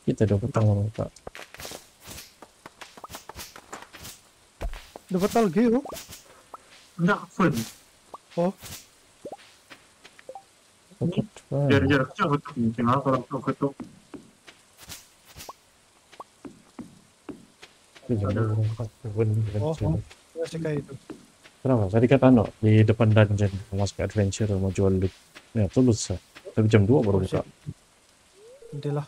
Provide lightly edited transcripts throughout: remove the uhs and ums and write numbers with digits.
Kita dapat tanggal Kak. Dapat alge oh. Enggak, fun. Oh, Dapat Biar jarak jauh ketuk. Tinggal kalau ketuk. oh, masih kayak itu. Kenapa? Tadi kata no di depan dungeon masuk adventure mau jual loot. Ya, tuh loot sah. Tapi jam 2 baru buka. Nantilah.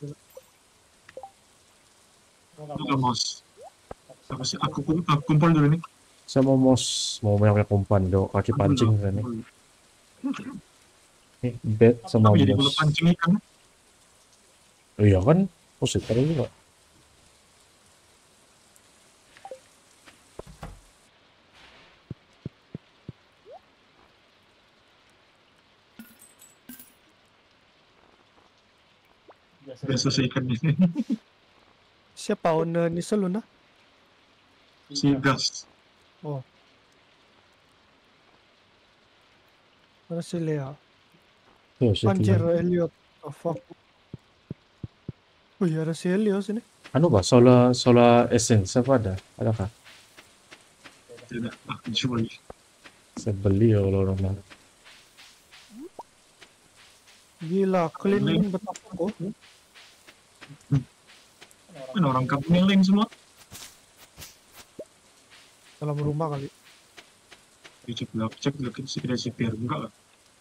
Enggak, Mos. Apa sih? Aku kumpul dulu nih. Saya mau mau banyak umpan do kaki pancing kan nih. Nih bed sama Apa jadi kalau mos. pancing ikan? Iya kan? Positif juga. Biasa sih ikan ini. Siapa owner ni salon ah? Si gas. Oh. Mana si Lea? Tuh, shit, Anjir, lah. Elliot. Oh fuck. Oh iya, ada si Elliot sini. Anu bah, solar essence apa ada? Adakah? Tidak, aku jual. Saya beli ya kalau orang mana. Gila, clean betapa kok. Kan orang kampung lain semua. Dalam rumah kali. Cek sekiranya CPR enggak lah.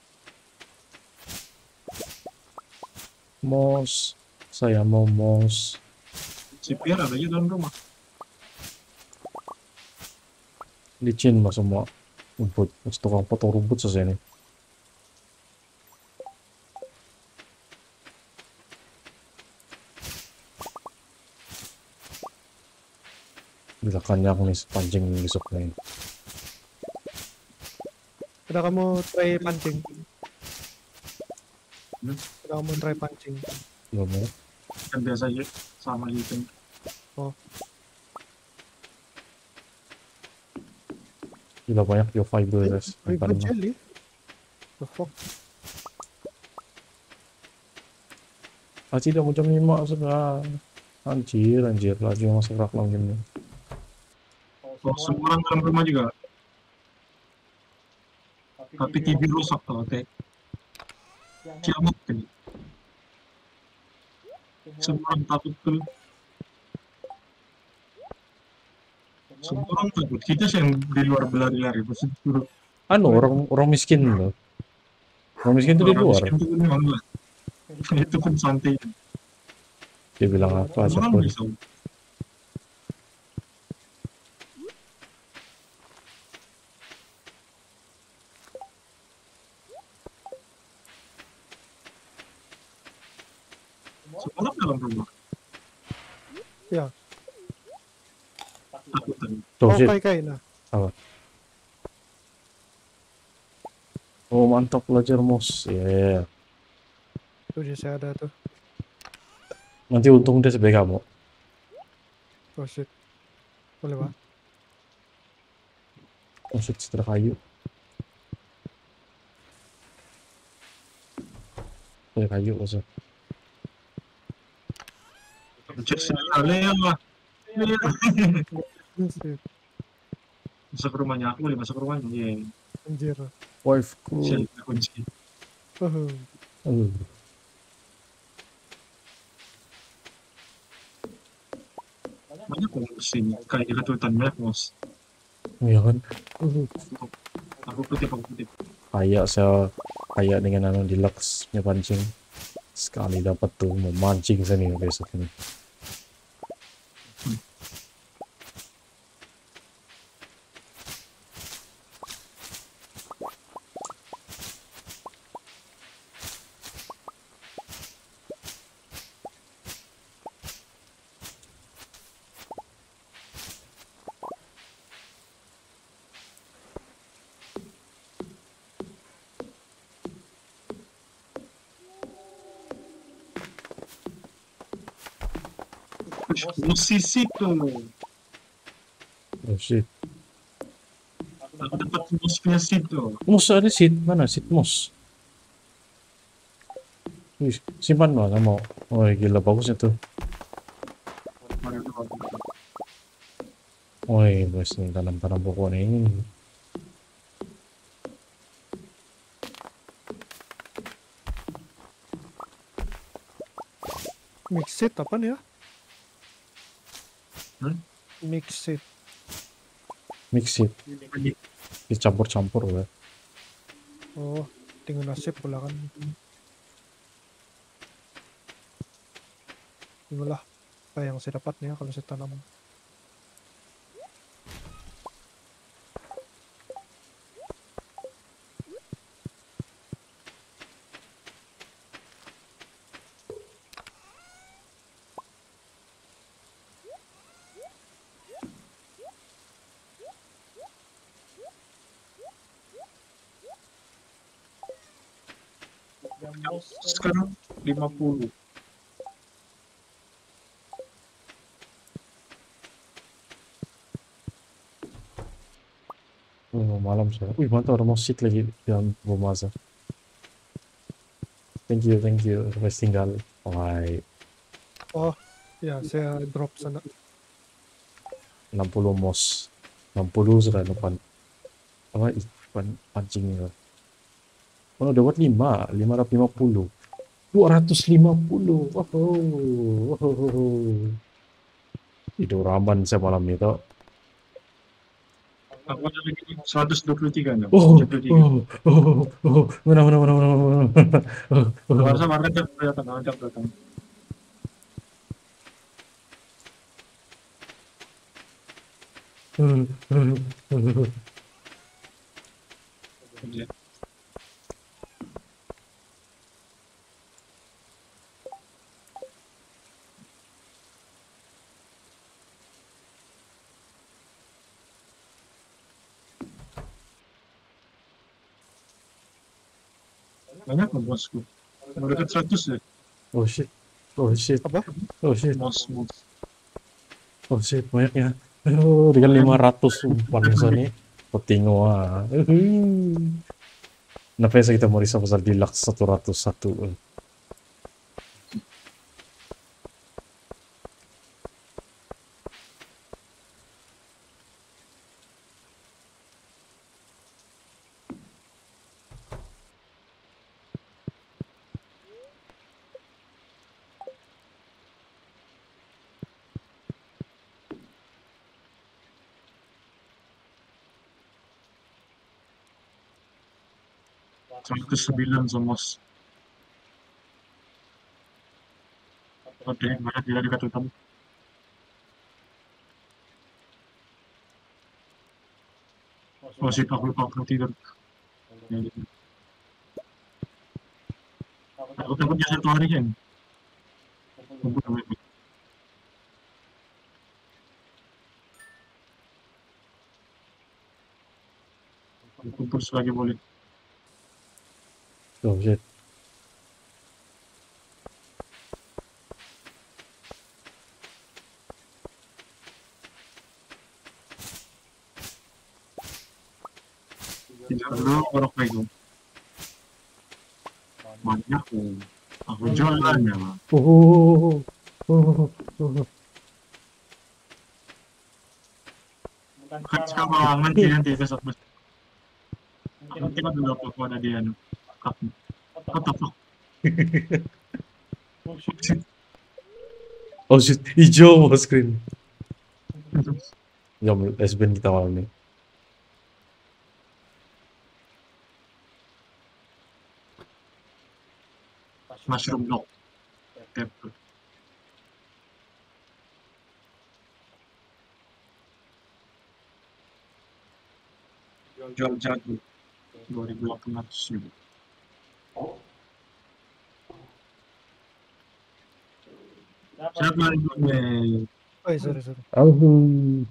Mos, saya mau mos. CPR ada aja dalam rumah. Licin mas semua. Rumput, tukang potong rumput selesai nih. Bila kanyak nih sepanjang besok nih. Udah kamu try pancing. Hmm? Udah kamu try pancing. Belum ya? Kan biasa aja sama gitu. Oh, Gila banyak biofiber guys. ribu jelly. The fuck? Ah tidak mau jam 5 sudah. Anjir, lagi masuk rak lagi nih. Oh, semua orang dalam rumah juga. Tapi TV rusak tuh, kayak kiamat kan. Semua orang takut tuh. Semua orang takut. Kita sih yang di luar berlari-lari. Pasti suruh. Anu orang miskin loh. Orang miskin tuh di Orang luar. miskin tuh memang lah. Itu pun santai. Dia bilang apa aja Orang pun. bisa. Semua orang dalam rumah. Ya. Takutan. Tuh Oh, shit. kai nah. Apa? Oh mantap belajar mos. Yeah. Tuh dia saya ada tuh. Nanti untung dia sebagai kamu. Oh shit. Boleh pak? Maksud setelah kayu. Setelah kayu maksud. Cek sekali lah. Shit. Masuk ke rumahnya aku, boleh masuk ke rumahnya. Iya. Anjir. Wifeku. Saya kunci. Banyak kok sini kayak dekat hutan banyak mos. Iya kan? Aku kutip. Kayak dengan anu deluxe nya pancing. Sekali dapat tuh mau mancing sini besok ini. Musisi tuh. Oh shit. Aku dapat musiknya situ. Mus ada seed mana seed mus? Wih, simpan lah mau. Oh gila bagusnya tuh. Woi, bos nih tanam-tanam pokok ini. Mix it apa nih ya? Hmm? Mix it. Mix it, dicampur-campur ya. Oh, tinggal nasib pula kan. Inilah apa yang saya dapat nih ya kalau saya tanam. Sekarang 50. Oh, malam saya. Wih, mantap, ada musik lagi yang memasak. Thank you. Wes tinggal. Wah, Oh, ya saya drop sana. 60 mos. 60 sudah depan. Apa ikan pancingnya. Oh, dapat 5, 550. 250. Wow. Itu raman saya malam itu. Aku ada lagi 123 enggak? Oh, 73. mana. Harusnya market datang. Iya. Banyak loh bosku. Udah dekat 100 ya. Oh shit, Apa? Bos. oh shit, banyaknya. Dengan 500 umpan nih. Petingo ah. Kenapa kita mau risau pasal deluxe 101. Sampai 9 somos. Oke, mana tidak dekat utama. Oh shit, aku tidur. Ya, gitu. Aku takutnya satu hari kan. Kumpul selagi boleh. Oh shit. Tidur dulu, baru pegang. Banyak. Aku jualan ya. Oh. Kan sekarang nanti besok. Aku tengok dulu apa aku ada di anu. What the fuck? Oh shit, hijau screen. Jom lesbian kita malam nih. Mushroom block. Tap. Jual jago 2.800 ribu. Siapa yang Oh, sorry. Oh.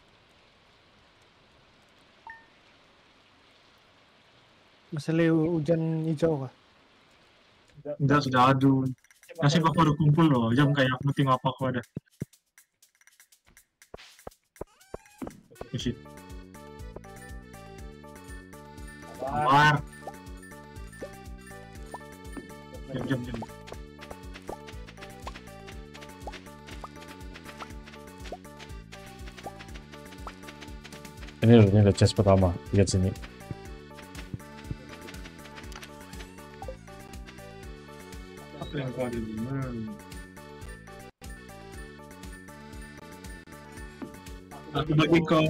Masalah hujan hijau kah? enggak sudah adu. Nasib aku udah kumpul loh, jam kayak aku tengok apa aku ada. Shit. Kamar. Jam. Ini udah chest pertama, lihat sini. Apa yang kau ada di mana? Aku bagi kau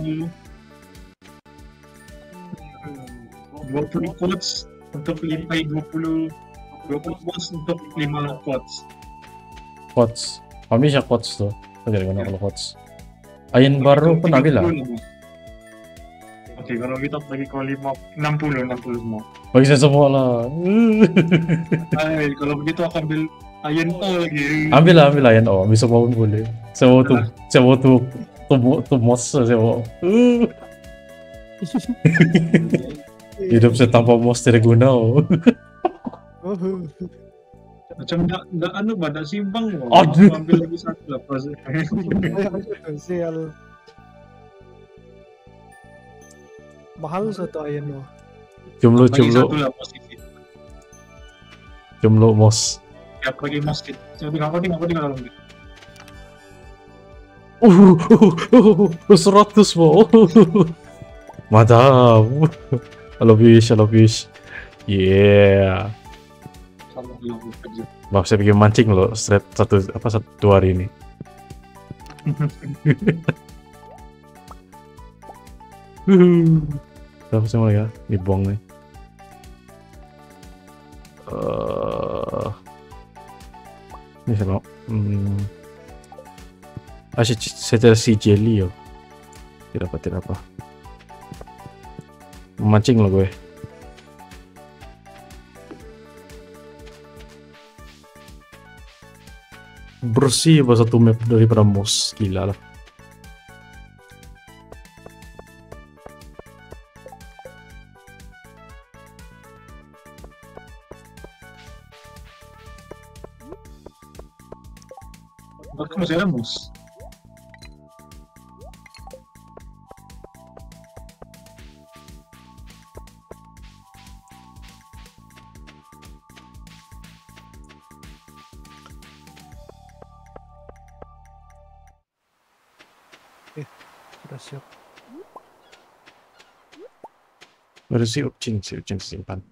20 quotes untuk lipai 20 quotes untuk 5 quotes. Quotes. Kami siya quotes tuh. Pwede ko na kalau quotes. Ayun baru pun nabil lah. Oke, kalau kita bagi kau 60 semua. Bagi saya semua lah. Ay, kalau begitu aku ambil iron ore lagi. Ambil lah yan. Oh, bisa mau pun boleh. Saya mau tuh mos saya mau. Hidup saya tanpa mos tidak guna. Oh. Macam nggak anu badak simbang loh. Aduh. Aku ambil lagi satu lah pas. Sial. Mahal satu ayan mo. Jumlo Bagi satu lah posisi. Jumlo mos. Ya bagi mosquito. Jadi aku tinggal dalam. 100 mo. Mantap. Halo fish. Yeah. Sama dalam kerja. Maaf saya bikin mancing loh satu hari ini. Apa sih ya? Dibuang nih. Ini sama. Saya si jelly yo. Tidak apa. Memancing loh gue. Bersih pas satu map daripada mos, gila lah. Aku masih ada mus. Sudah siap. Ada si Ucin simpan.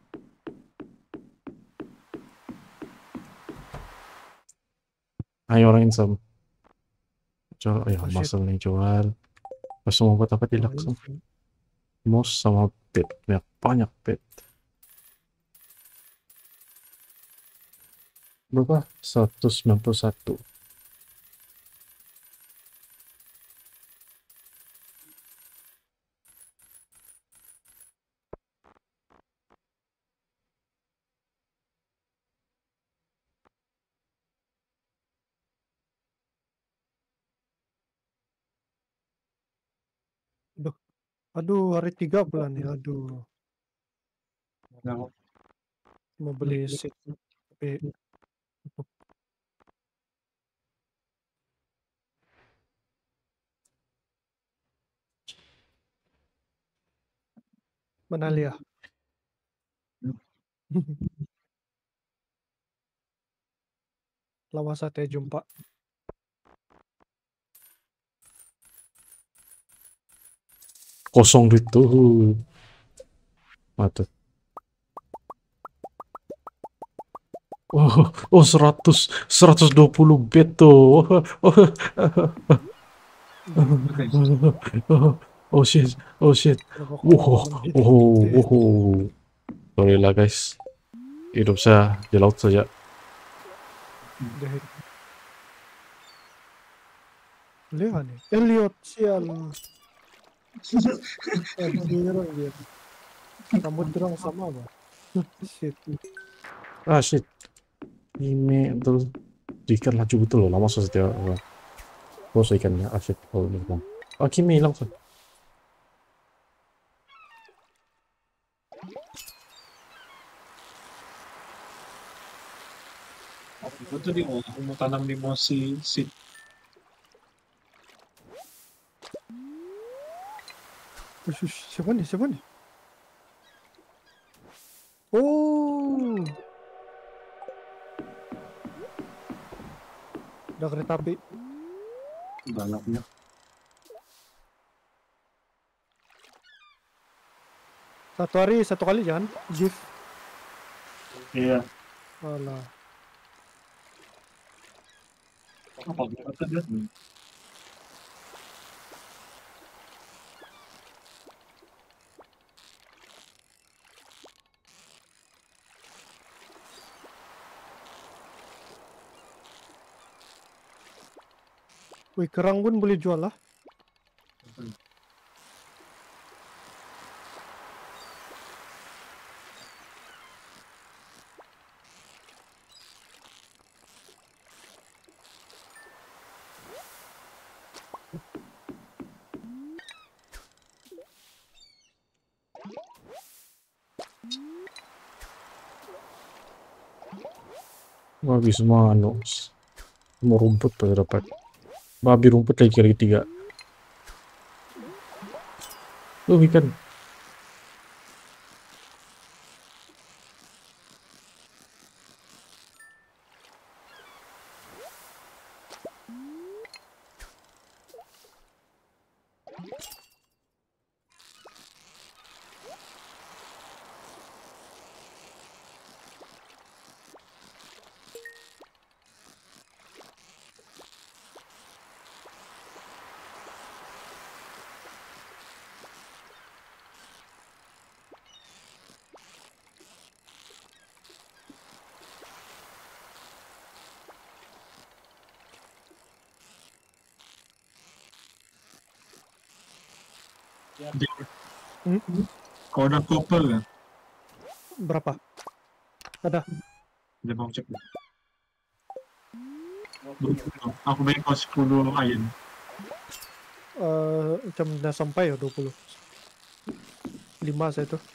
Ayo orang insam. Jual, ya shit. masal nih jual. Pas mau buat apa di langsung. Mos sama pet, banyak pet. Berapa? 191. Aduh, hari 3 bulan ya. Aduh, mau beli seat. Tapi Manalia. Lama saatnya jumpa. Kosong duit tuh. Mata. Oh 120 bet tuh. Oh shit. Sorry lah guys. Hidup saya di laut saja. Lihat nih. Elliot, sial. Dirang dia. Rambut dirang sama apa? Shit. Shit. Ini terus ikan laju betul loh. Lama susah dia. Bos ikannya. Shit. Oh ini bang. Kimi hilang tuh. Aku tadi mau tanam di mosi seed. Siapa nih? Oh. Udah kereta api. Balapnya. Satu hari satu kali jangan gift. Iya. Alah. Apa kata dia? Wih, kerang pun boleh jual lah. Babi semua semua rumput pada dapat. Babi rumput lagi 3. Ikan. Kau ada copper kan? Berapa? Ada. Dia mau cek. Aku beli kau 10 iron. Macam dah sampai ya 20. 5 saya tuh.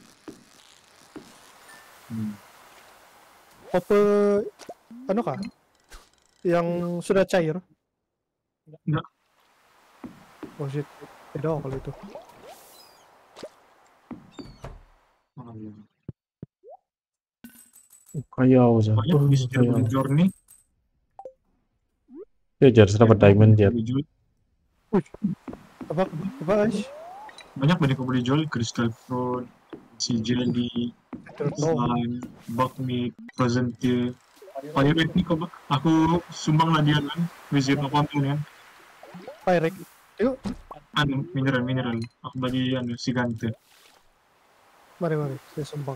Copper anu kah? Yang sudah cair? Enggak. Oh shit. Beda kalau itu. Kaya aja. Banyak bisa beli journey. Ya jar dapat diamond jar. Apa Ash? Banyak kau boleh jual crystal fruit, si jelly, slime, buckmeat, frozen tea. Pirate ni aku sumbang lah dia kan, visit apa pun kan. Pirate. Yuk, Anu mineral. Aku bagi si gante. mari saya sumbang.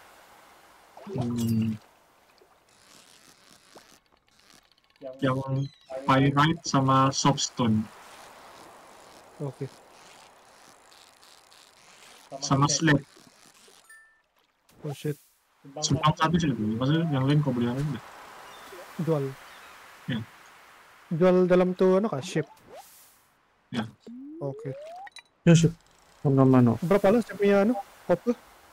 Yang pyrite sama soapstone. Oke. Sama slate. Oh shit. Sumbang satu sih itu. Maksudnya yang lain kau boleh ambil. Jual. Ya. Jual dalam tuh anu kah? Ship. Ya. Oke. Ya sih. Mana? Berapa lah saya punya anu? Copper?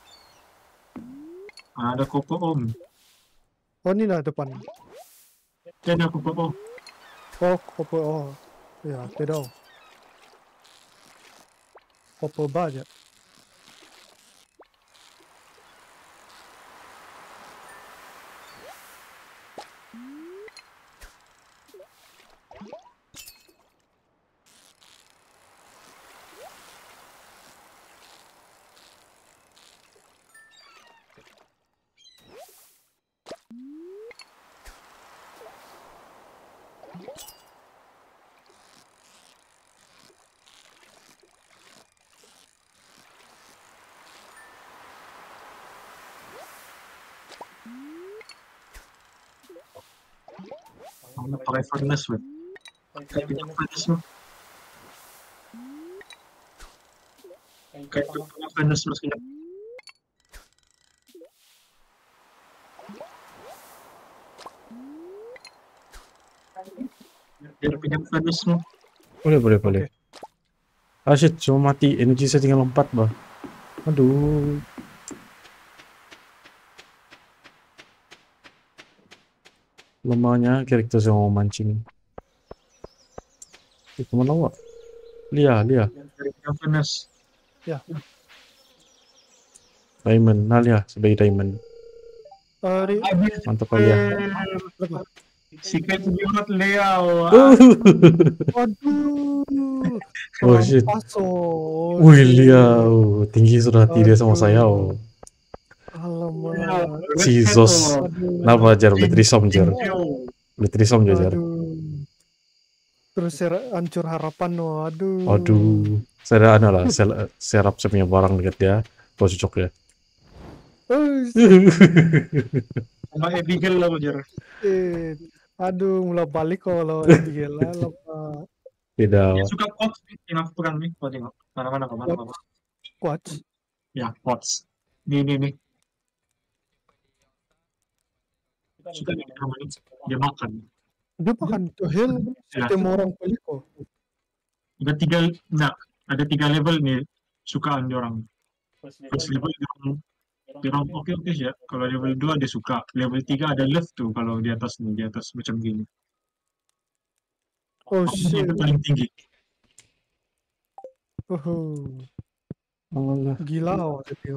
Ada copper om. Oh ini lah depan. Ya ada copper om. Oh copper. Oh ya tidak. Copper banyak. Aku pakai furnace weh. Kayak punya furnace lo. Kayak punya furnace lo sekejap. Dia punya furnace lo. Boleh. Ah shit, cuma mati. Energi saya tinggal 4 bah. Aduh. Lemahnya karakter saya mau mancing. Kemana wak? Lia. Dia punya furnace. Ya. Diamond, Lia sebagai diamond. Mantap Lia. Si kayak jurut Leo. Waduh. Oh shit. Rampas, oh Wih, shit. dia tinggi sudah dia sama saya. Aduh, Oh, alamak. Red Hat, Jesus. oh. Kenapa Aduh, jar beli trisom jar? Tio. Beli trisom jar. aduh. Terus hancur harapan, oh, aduh. Aduh, saya ada lah, serap saya punya barang dekat dia, kau cocok ya. Oh shit. Sama Abigail lah Jar. Shit. Aduh, mulai balik kalau Abigail lah, lepas Dia Tidak, suka quotes nih, yang aku pegang nih, kau tengok. Mana-mana, kemana quads, quads. Ya, quotes. Nih. Suka nih sama ini. Dia makan. Dia makan tuh hell, Ya, setiap orang pelik kok. ada tiga, nah, ada tiga level nih sukaan dia orang. First level dia orang oke sih ya. Kalau level 2 dia suka. Level 3 ada love tuh kalau di atas nih, di atas macam gini. Oh Aku punya shit. yang paling tinggi. Allah. Gila awak dia.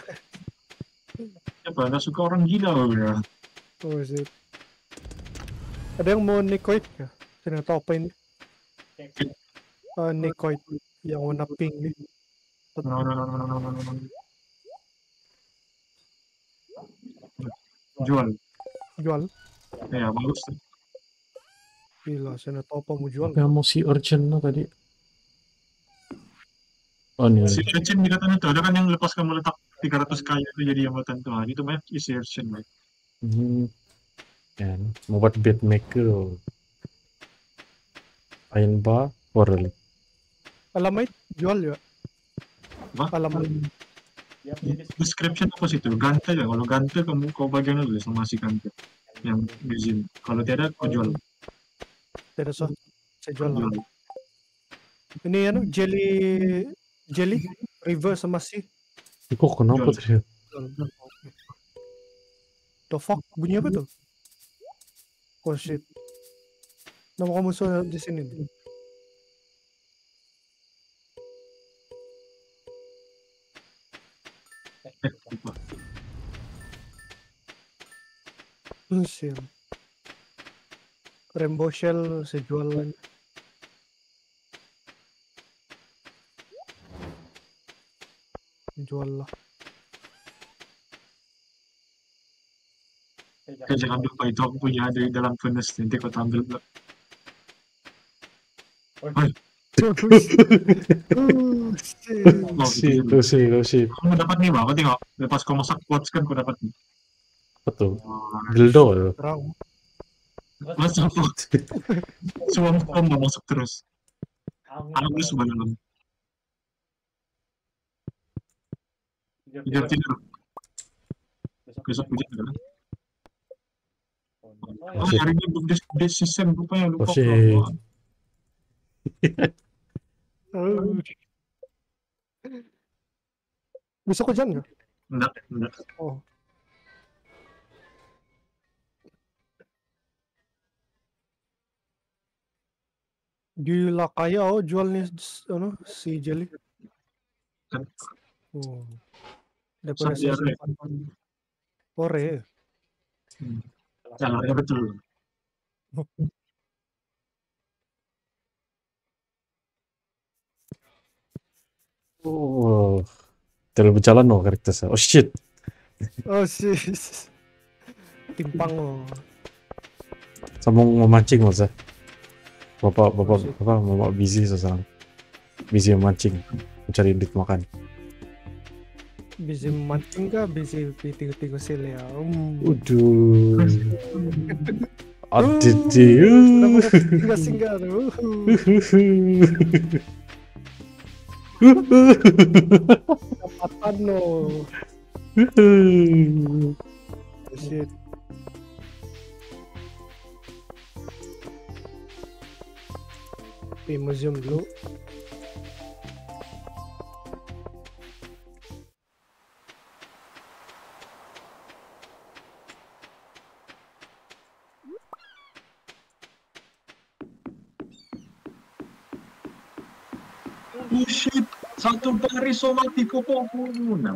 Siapa? Nggak suka orang gila ya. Oh shit. Ada yang mau Nicoid ya? Saya nggak tahu apa ini. Nicoid yang warna pink nih. No. Jual. Jual. Ya, bagus. Gila, saya nggak tahu apa mau jual. Apa yang mau si urchin lo tadi? Oh ini. Si Urchin dikatakan itu, ada kan yang lepas kamu letak 300 kaya itu jadi jambatan Tuhan. Itu banyak isi Urchin, Mike. Ya, mau buat bed maker, iron bar, warel. Alamait jual ya. Apa? Alamait. Description apa sih itu? Gante ya? Kalau Gante kamu kau bagian dulu sama si Gante. Yang museum. Kalau tidak, kau jual. Tidak sah. Saya jual lah. Jual. Ini ya jelly river sama sea. Kok kenapa Jual. tadi? The fuck bunyi apa tuh? Oh shit. Nama kamu musuh di sini nih. Lupa. Shit. Rainbow Shell saya jual lagi. Jual lah. Kau jangan lupa itu aku punya ada di dalam furnace. Nanti kau tampil. Oh shit. Shit. Kamu dapat nih, Bang. Kau tengok. Lepas kau masak quads kan kau dapat nih. Betul. Dildo ya. Terang. Masa apa? Semua kamu mau masuk terus. Aku semua dalam. Tidur. Besok hujan kan? Oh, hari ini belum season rupanya lupa. Oh shit. Besok hujan nggak? Enggak. Oh. Gila kaya jual nih si jelly. Kan Oh. Daripada Sampai saya simpan. Ore. Ya, betul. Oh. Terlalu berjalan no karakter saya. Oh shit. Oh shit. Timpang lo. Sambung memancing mas. Bapak busy sekarang. Busy memancing, mencari duit makan. Busy mancing kah? Busy tiga sel ya. Uduh. Singgah tuh. Dapatan lo. Shit. Di museum dulu. Oh shit, satu baris somatico po muna.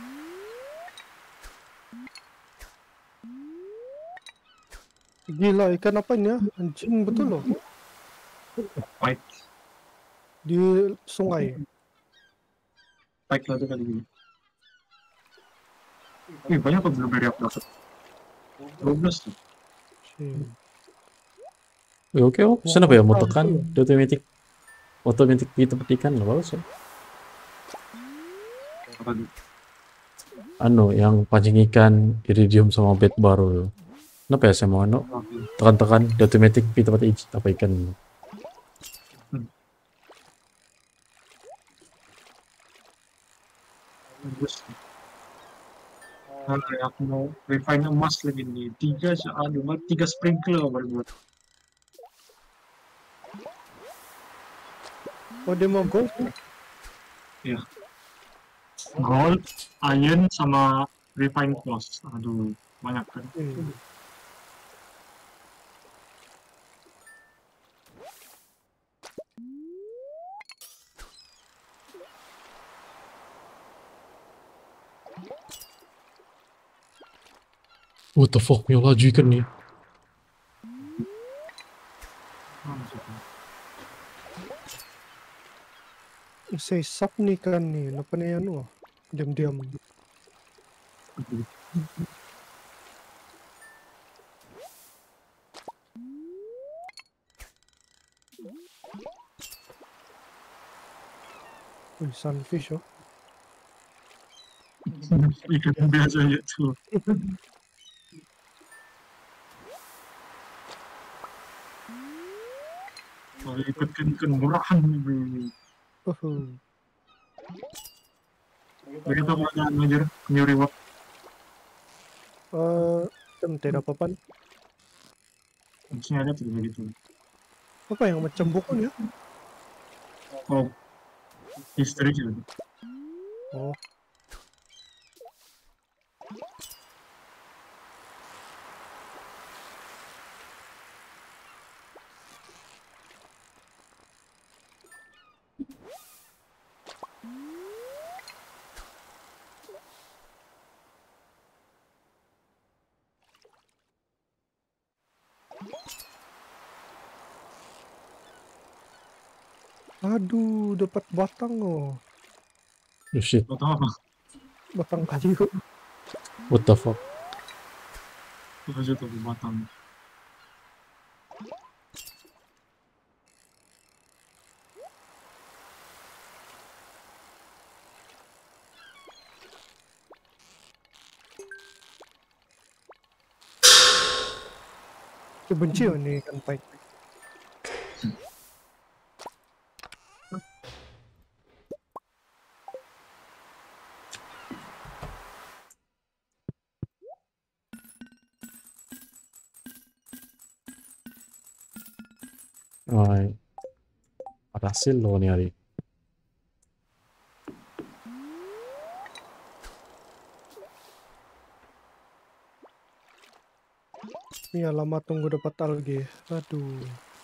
Gila, ikan apa ini ya? Anjing betul loh. Pike. Di sungai. Pike lah tuh kali ini. Banyak kok blueberry aku dapat. 12 tuh. Shit. Oke, kenapa ya mau tekan di automatic di tempat ikan lah bagus ya. Apa tuh? Anu yang pancing ikan iridium sama bait baru. Kenapa ya saya mau Oke. tekan di automatic di tempat apa ikan. Bagus. Aku mau refine emas lagi nih. 3 sprinkler baru buat. Oh, dia mau gold? Ya. Gold, iron, sama refine quartz. Aduh, banyak kan. What the fuck, punya laju ikan nih. Saya sap nih kan nih. Apa nih anu? Diam-diam. Wih, sunfish oh. Ikan biasa aja tuh. Kalau ikan murahan nih. Begitu kalau jangan ngajar new reward. Tidak apa-apa. Maksudnya ada tuh begitu. Apa yang macam buku ya? Oh, history gitu. Oh, aduh, dapat batang oh. Oh shit, Lo tau apa? Batang kayu. what the fuck. Itu aja tuh batang. Saya benci oh ini ikan pike. Ay, berhasil loh nih hari. Iya, lama tunggu dapat algae. Aduh.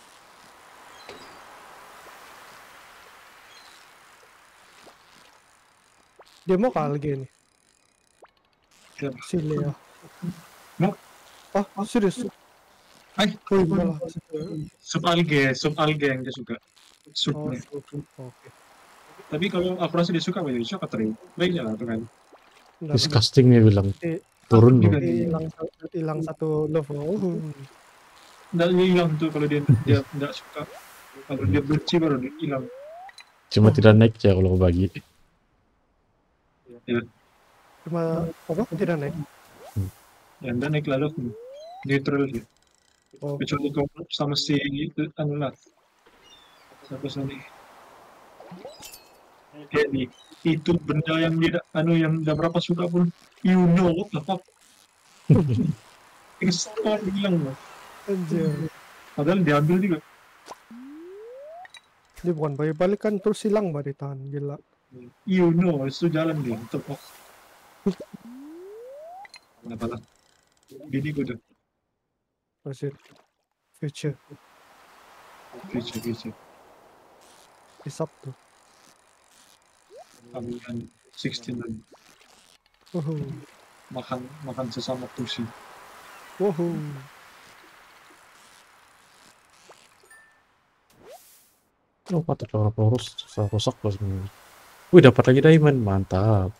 Dia mau ke algae nih. Siapa? Si Lea. Mau? Ah, serius? Ay, Oh, malah. sup alge yang dia suka. Oh, Supnya. oke. Tapi kalau aku rasa dia suka banyak suka teri. Baiknya lah tuh kan. Nggak, Disgusting nih bilang. Eh, Turun juga loh. nih. hilang satu level. Nggak dia hilang tuh kalau dia nggak suka. Kalau dia benci baru dia hilang. Cuma tidak naik ya kalau aku bagi. Ya, Cuma apa? Tidak naik. ya dan naik lalu neutral ya. Oh, Kecuali kau sama si anu lah. Siapa sini? Jadi itu benda yang dia anu yang udah berapa suka pun you know what the fuck. Install hilang loh. anjir. Padahal diambil juga. Dia bukan balik-balik kan terus hilang mbak ditahan. Gila. You know, itu jalan dia. Tepok. Kenapa lah? Gini gue udah. Masih future. Future. Di Sabtu. Ambilan 16 lagi. makan sesama kursi. Woho. Oh, patut orang rusak pas ini. Wih, dapat lagi diamond, mantap.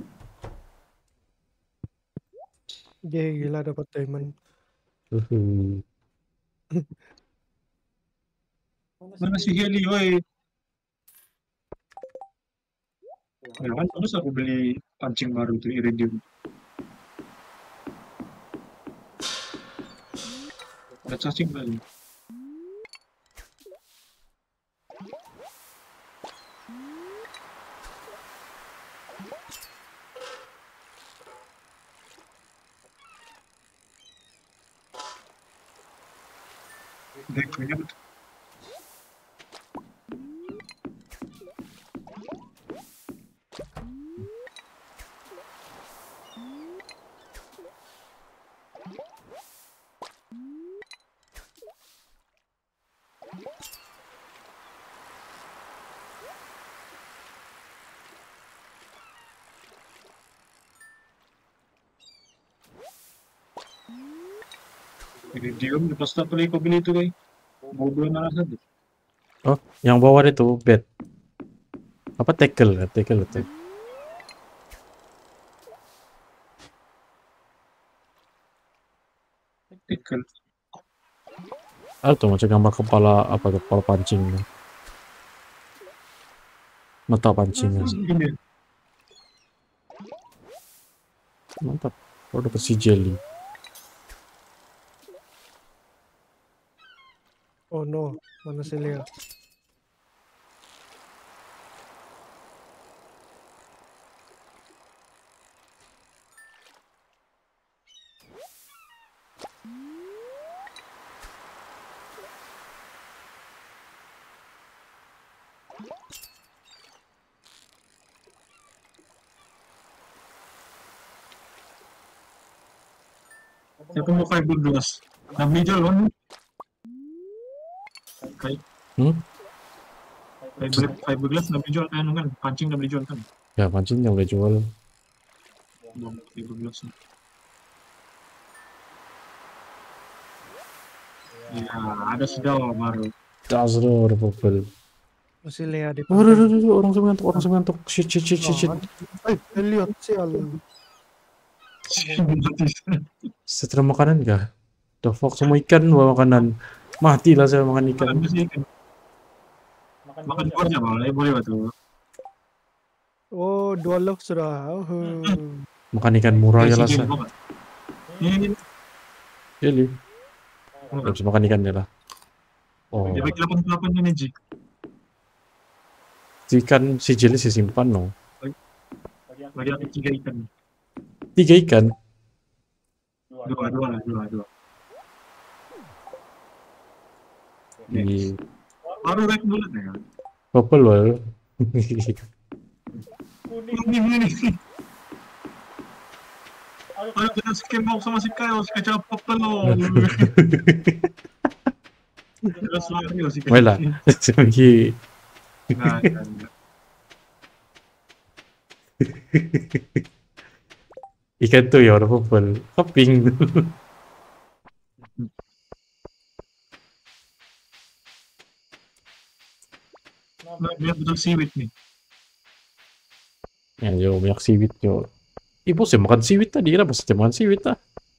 Gila dapat diamond. Uhuh. Mana si Heli, woi? Ya kan, terus aku beli pancing baru tuh iridium. Ada cacing lagi. Dekonya betul. Iridium di pasta beli kau beli itu kai. Mau dua mana satu? Oh, yang bawah itu bed. Apa tackle itu. Tikel. Ah, tuh macam gambar kepala pancing. Mata pancingnya. Ini Mantap. Oh, dapat si jelly. Oh no, mana si Lea? siapa mau fiberglass? Nah, beli jual kan? Kai Hmm? fiberglass nggak beli jual kan? Pancing nggak beli jual kan? Ya, pancingnya udah jual. Mau fiberglass. Ya, ada sedawa baru. Das udah purple. Masih Lea di Oh, pantai. orang semua ngantuk. Shit. Elliot sial. Setelah makanan kah? The fuck, semua ikan bawa makanan. Matilah saya makan ikan. Makan sih kan? Makan luarnya malah boleh batu. Oh, 2 log sudah. Makan ikan murah ya lah saya. Ini Jadi, nggak bisa makan ikan ya lah. Oh, dia bagi 88 ini Ji. ikan si jeli si simpan no. Bagi aku 3 ikan. 3 ikan. Dua. Di Baru naik bulan ya kan? purple wal. Ini. Ayo kita skemok sama si Kyle, si kacau papa lo. Terus lari si Kyle. Wala, segi Enggak. ikan tuh ya orang purple. Kaping. Nah, dia betul siwit nih. Yang yo banyak siwit yo. Ibu sih makan siwit tadi lah, pas makan siwit ah.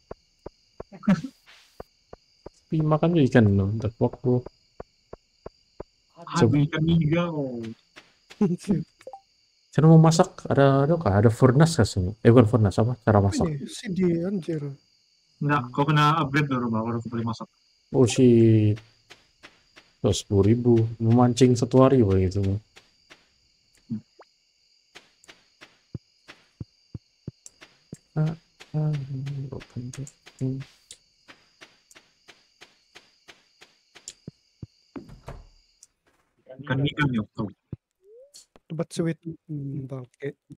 Tapi makan juga ikan no. The fuck bro. Ada ikan niga oh. Cara mau masak ada furnace kah sini? Bukan furnace apa? Cara masak. Ini si dia anjir. Enggak, kau kena upgrade dulu baru aku boleh masak. Oh shit. 10.000 memancing 1 hari begitu. Ikan niga nih tuh. Tempat sweet. Bangke.